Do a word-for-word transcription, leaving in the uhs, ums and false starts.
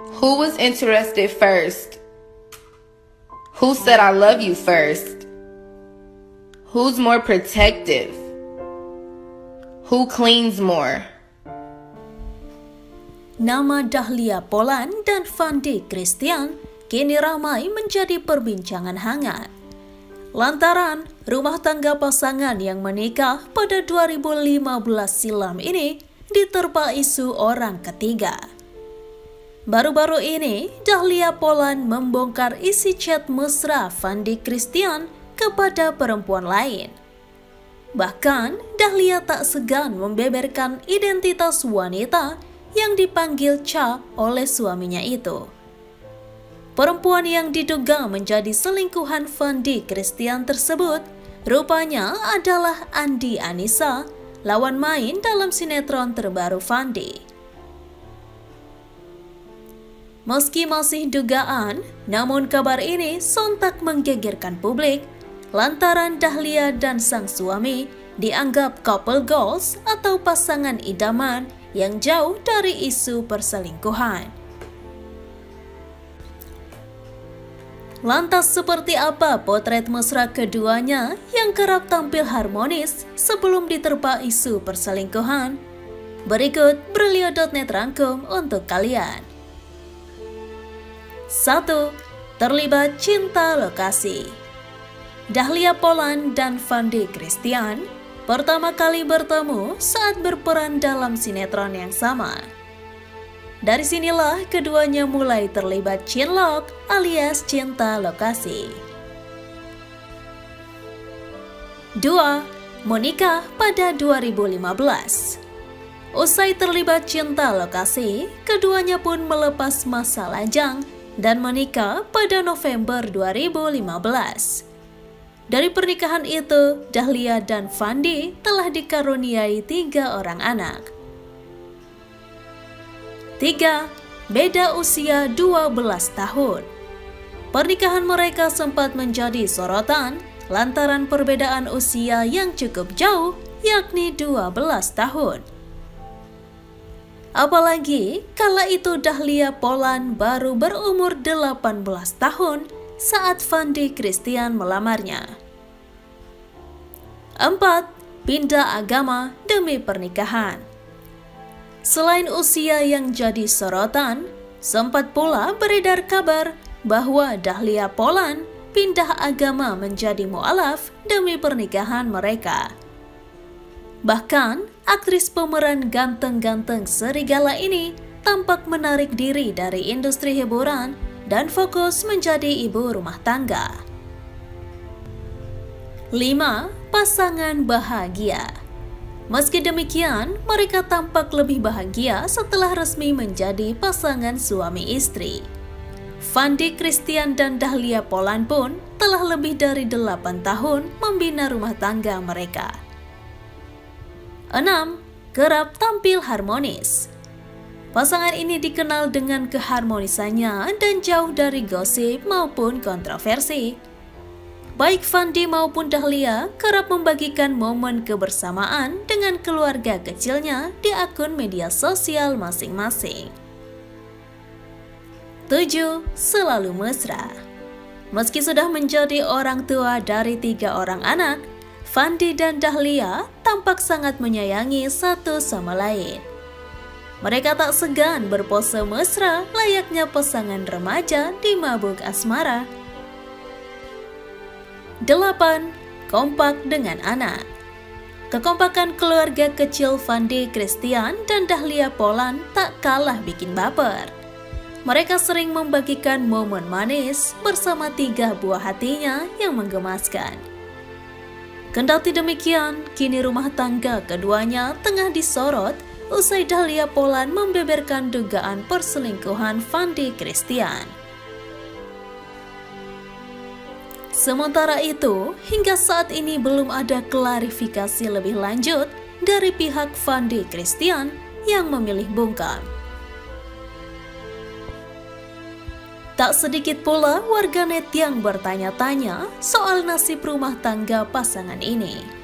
Who was interested first? Who said I love you first? Who's more protective? Who cleans more? Nama Dahlia Poland dan Fandi Christian kini ramai menjadi perbincangan hangat. Lantaran rumah tangga pasangan yang menikah pada dua ribu lima belas silam ini diterpa isu orang ketiga. Baru-baru ini, Dahlia Poland membongkar isi chat mesra Fandi Christian kepada perempuan lain. Bahkan, Dahlia tak segan membeberkan identitas wanita yang dipanggil Cha oleh suaminya itu. Perempuan yang diduga menjadi selingkuhan Fandi Christian tersebut rupanya adalah Andi Anissa, lawan main dalam sinetron terbaru Fandi. Meski masih dugaan, namun kabar ini sontak menggegerkan publik lantaran Dahlia dan sang suami dianggap couple goals atau pasangan idaman yang jauh dari isu perselingkuhan. Lantas seperti apa potret mesra keduanya yang kerap tampil harmonis sebelum diterpa isu perselingkuhan? Berikut Brilio dot net rangkum untuk kalian. satu. Terlibat cinta lokasi. Dahlia Poland dan Fandi Christian pertama kali bertemu saat berperan dalam sinetron yang sama. Dari sinilah keduanya mulai terlibat cinlok alias cinta lokasi. dua. Menikah pada dua ribu lima belas. Usai terlibat cinta lokasi, keduanya pun melepas masa lajang dan menikah pada November dua ribu lima belas. Dari pernikahan itu, Dahlia dan Fandi telah dikaruniai tiga orang anak. tiga. Beda usia dua belas tahun. Pernikahan mereka sempat menjadi sorotan lantaran perbedaan usia yang cukup jauh, yakni dua belas tahun. Apalagi kala itu Dahlia Poland baru berumur delapan belas tahun saat Fandi Christian melamarnya. empat. Pindah agama demi pernikahan. Selain usia yang jadi sorotan, sempat pula beredar kabar bahwa Dahlia Poland pindah agama menjadi mu'alaf demi pernikahan mereka. Bahkan, aktris pemeran ganteng-ganteng serigala ini tampak menarik diri dari industri hiburan dan fokus menjadi ibu rumah tangga. lima. Pasangan bahagia. Meski demikian, mereka tampak lebih bahagia setelah resmi menjadi pasangan suami istri. Fandi Christian dan Dahlia Poland pun telah lebih dari delapan tahun membina rumah tangga mereka. enam. Kerap tampil harmonis. Pasangan ini dikenal dengan keharmonisannya dan jauh dari gosip maupun kontroversi. Baik Fandi maupun Dahlia kerap membagikan momen kebersamaan dengan keluarga kecilnya di akun media sosial masing-masing. tujuh. Selalu mesra. Meski sudah menjadi orang tua dari tiga orang anak, Fandi dan Dahlia tampak sangat menyayangi satu sama lain. Mereka tak segan berpose mesra layaknya pasangan remaja di mabuk asmara. delapan. Kompak dengan anak. Kekompakan keluarga kecil Fandi Christian dan Dahlia Poland tak kalah bikin baper. Mereka sering membagikan momen manis bersama tiga buah hatinya yang menggemaskan. Kendati demikian, kini rumah tangga keduanya tengah disorot usai Dahlia Poland membeberkan dugaan perselingkuhan Fandi Christian. Sementara itu, hingga saat ini belum ada klarifikasi lebih lanjut dari pihak Fandi Christian yang memilih bungkam. Tak sedikit pula warganet yang bertanya-tanya soal nasib rumah tangga pasangan ini.